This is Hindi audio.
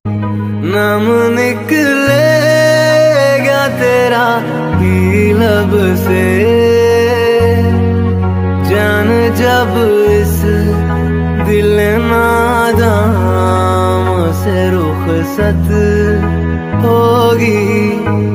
नाम निकलेगा तेरा ही लब से, जान जब इस दिल नादाम से रुखसत होगी।